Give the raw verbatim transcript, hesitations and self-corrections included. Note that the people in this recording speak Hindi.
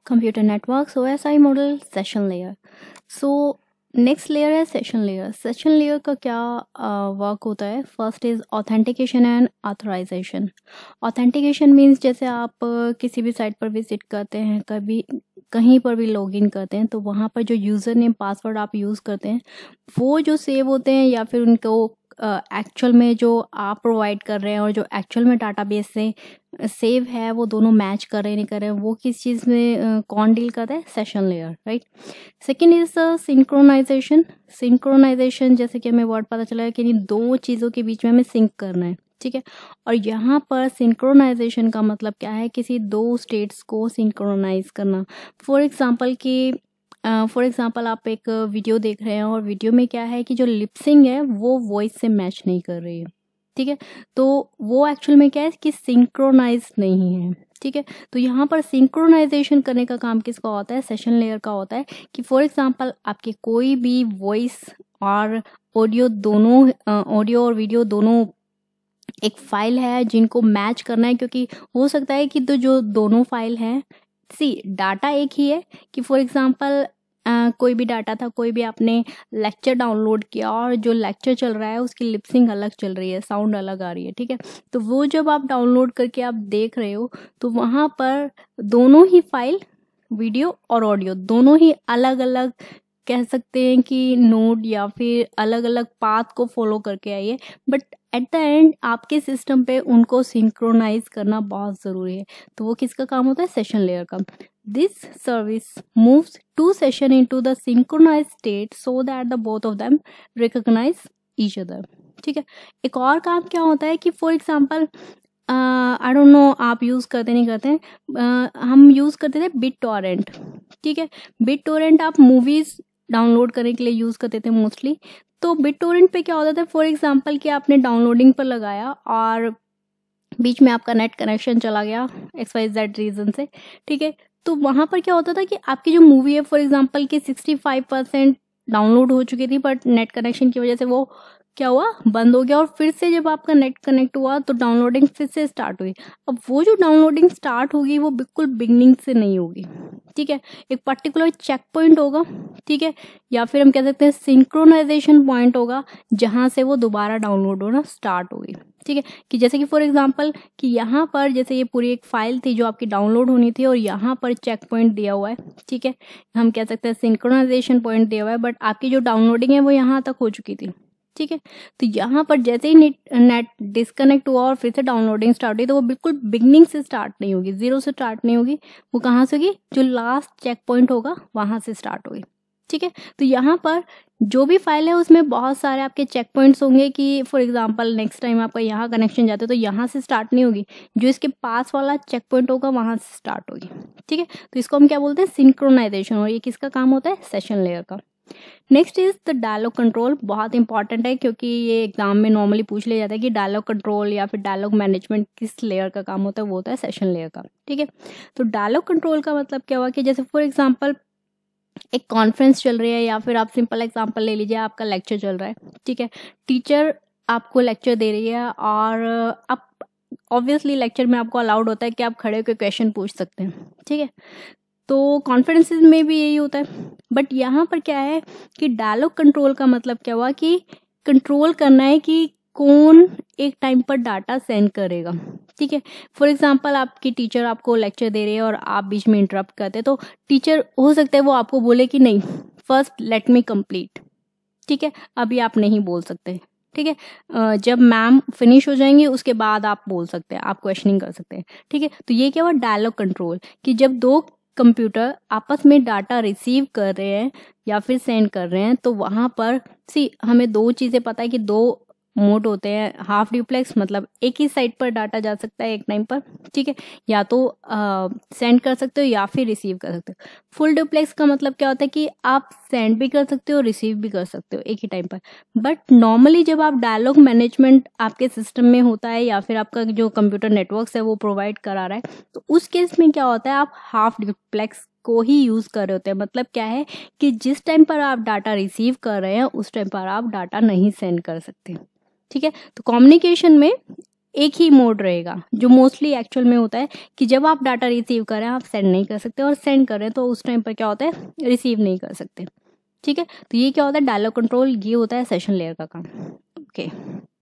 Computer networks, OSI model, session layer. So next layer है सेशन लेयर। सेशन लेयर का क्या वर्क uh, होता है? First is authentication and authorisation. Authentication means जैसे आप uh, किसी भी साइट पर विजिट करते हैं, कभी कहीं पर भी लॉगिन करते हैं, तो वहाँ पर जो यूज़र नेम पासवर्ड आप यूज़ करते हैं वो जो सेव होते हैं या फिर उनको एक्चुअल uh, में जो आप प्रोवाइड कर रहे हैं और जो एक्चुअल में डाटाबेस से सेव है वो दोनों मैच कर रहे हैं नहीं कर रहे हैं, वो किस चीज़ में uh, कौन डील करता है? Session layer, right. Second is synchronisation. Synchronisation जैसे कि हमें वर्ड पता चला है कि दो चीज़ों के बीच में हमें सिंक करना है, ठीक है। और यहाँ पर सिंक्रोनाइजेशन का मतलब क्या है? किसी दो स्टेट्स को सिंक्रोनाइज करना। फॉर एग्जांपल कि फॉर uh, एग्जांपल आप एक वीडियो देख रहे हैं और वीडियो में क्या है कि जो लिपसिंग है वो वॉइस से मैच नहीं कर रही है, ठीक है। तो वो एक्चुअल में क्या है कि सिंक्रोनाइज नहीं है, ठीक है। तो यहाँ पर सिंक्रोनाइजेशन करने का काम किसका होता है? सेशन लेयर का होता है। कि फॉर एग्जांपल आपके कोई भी वॉइस और ऑडियो दोनों, ऑडियो और वीडियो दोनों एक फाइल है जिनको मैच करना है, क्योंकि हो सकता है कि तो जो दोनों फाइल हैं, सी डाटा एक ही है कि फॉर एग्जांपल Uh, कोई भी डाटा था, कोई भी आपने लेक्चर डाउनलोड किया और जो लेक्चर चल रहा है उसकी लिपसिंग अलग चल रही है, साउंड अलग आ रही है, ठीक है। तो वो जब आप डाउनलोड करके आप देख रहे हो तो वहाँ पर दोनों ही फाइल, वीडियो और ऑडियो दोनों ही अलग अलग कह सकते हैं कि नोड या फिर अलग अलग पाथ को फॉलो करके आई है, बट एट द एंड आपके सिस्टम पे उनको सिंक्रोनाइज करना बहुत ज़रूरी है। तो वो किसका काम होता है? सेशन लेयर का। This service moves two session into the synchronized state so that the both of them recognize each other, ठीक है। एक और काम क्या होता है कि for example I don't know आप यूज़ करते नहीं करते हैं, uh, हम यूज़ करते थे बिट टॉरेंट, ठीक है। बिट टॉरेंट आप मूवीज़ डाउनलोड करने के लिए यूज़ करते थे मोस्टली। तो बिट टॉरेंट पे क्या होता था? फॉर एग्जाम्पल कि आपने डाउनलोडिंग पर लगाया और बीच में आपका नेट कनेक्शन चला गया एक्स वाई जेड रीज़न से, ठीक है। तो वहाँ पर क्या होता था कि आपकी जो मूवी है फॉर एग्जांपल कि सिक्सटी फाइव परसेंट डाउनलोड हो चुकी थी, बट नेट कनेक्शन की वजह से वो क्या हुआ? बंद हो गया। और फिर से जब आपका नेट कनेक्ट हुआ तो डाउनलोडिंग फिर से स्टार्ट हुई। अब वो जो डाउनलोडिंग स्टार्ट होगी वो बिल्कुल बिगनिंग से नहीं होगी, ठीक है। एक पर्टिकुलर चेक पॉइंट होगा, ठीक है, या फिर हम कह सकते हैं सिंक्रोनाइजेशन पॉइंट होगा जहाँ से वो दोबारा डाउनलोड होना स्टार्ट होगी, ठीक है। कि जैसे कि फॉर एग्जांपल कि यहाँ पर जैसे ये पूरी एक फाइल थी जो आपकी डाउनलोड होनी थी और यहाँ पर चेक पॉइंट दिया हुआ है, ठीक है, हम कह सकते हैं सिंक्रोनाइजेशन पॉइंट दिया हुआ है, बट आपकी जो डाउनलोडिंग है वो यहाँ तक हो चुकी थी, ठीक है। तो यहाँ पर जैसे ही नेट नेट डिस्कनेक्ट हुआ और फिर से डाउनलोडिंग स्टार्ट हुई तो वो बिल्कुल बिगनिंग से स्टार्ट नहीं होगी, जीरो से स्टार्ट नहीं होगी, वो कहाँ से होगी? जो लास्ट चेक पॉइंट होगा वहाँ से स्टार्ट होगी, ठीक है। तो यहाँ पर जो भी फाइल है उसमें बहुत सारे आपके चेक पॉइंट्स होंगे कि फॉर एग्जांपल नेक्स्ट टाइम आपका यहाँ कनेक्शन जाते तो यहाँ से स्टार्ट नहीं होगी, जो इसके पास वाला चेक पॉइंट होगा वहाँ से स्टार्ट होगी, ठीक है। तो इसको हम क्या बोलते हैं? सिंक्रोनाइजेशन। और ये किसका काम होता है? सेशन लेयर का। Next is the dialogue control. बहुत इंपॉर्टेंट है क्योंकि ये एग्जाम में नॉर्मली पूछ लिया जाता है कि डायलॉग कंट्रोल या फिर डायलॉग मैनेजमेंट किस लेयर का काम होता है? वो होता है सेशन लेयर का, ठीक है। तो डायलॉग कंट्रोल का मतलब क्या हुआ कि जैसे फॉर एग्जाम्पल एक कॉन्फ्रेंस चल रही है या फिर आप सिंपल एग्जांपल ले लीजिए, आपका लेक्चर चल रहा है, ठीक है। टीचर आपको लेक्चर दे रही है और आप ऑब्वियसली लेक्चर में आपको अलाउड होता है कि आप खड़े होकर क्वेश्चन पूछ सकते हैं, ठीक है। तो कॉन्फ्रेंसेस में भी यही होता है, बट यहाँ पर क्या है कि डायलॉग कंट्रोल का मतलब क्या हुआ कि कंट्रोल करना है कि कौन एक टाइम पर डाटा सेंड करेगा, ठीक है। फॉर एग्जांपल आपकी टीचर आपको लेक्चर दे रही है और आप बीच में इंटरप्ट करते हैं, तो टीचर हो सकता है वो आपको बोले कि नहीं, फर्स्ट लेट मी कंप्लीट, ठीक है, अभी आप नहीं बोल सकते, ठीक है। जब मैम फिनिश हो जाएंगे उसके बाद आप बोल सकते हैं, आप क्वेश्चनिंग कर सकते हैं, ठीक है। तो ये क्या हुआ? Dialogue control. कि जब दो कंप्यूटर आपस में डाटा रिसीव कर रहे हैं या फिर सेंड कर रहे हैं तो वहाँ पर सी हमें दो चीज़ें पता है कि दो मोड होते हैं। हाफ ड्यूप्लेक्स मतलब एक ही साइड पर डाटा जा सकता है एक टाइम पर, ठीक है, या तो सेंड कर सकते हो या फिर रिसीव कर सकते हो। फुल ड्यूप्लेक्स का मतलब क्या होता है कि आप सेंड भी कर सकते हो, रिसीव भी कर सकते हो एक ही टाइम पर। बट नॉर्मली जब आप डायलॉग मैनेजमेंट आपके सिस्टम में होता है या फिर आपका जो कंप्यूटर नेटवर्क्स है वो प्रोवाइड करा रहा है, तो उस केस में क्या होता है, आप हाफ ड्यूप्लेक्स को ही यूज कर रहे होते हैं। मतलब क्या है कि जिस टाइम पर आप डाटा रिसीव कर रहे हैं उस टाइम पर आप डाटा नहीं सेंड कर सकते, ठीक है। तो कम्युनिकेशन में एक ही मोड रहेगा, जो मोस्टली एक्चुअल में होता है कि जब आप डाटा रिसीव कर रहे हैं आप सेंड नहीं कर सकते, और सेंड कर रहे हैं तो उस टाइम पर क्या होता है, रिसीव नहीं कर सकते। ठीक है, तो ये क्या होता है, डायलॉग कंट्रोल, ये होता है सेशन लेयर का काम। ओके।